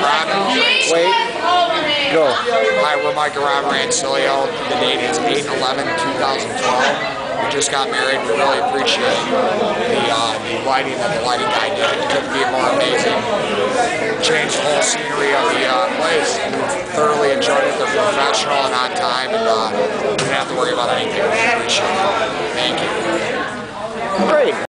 Ron. Wait. Go. Hi, we're Mike and Ron Rancillio. The date is 8/11/2012. We just got married. We really appreciate the lighting that the lighting guy did. It couldn't be more amazing. Changed the whole scenery of the place. We thoroughly enjoyed it. They're professional and on time, and we didn't have to worry about anything. We appreciate it. Thank you. Great.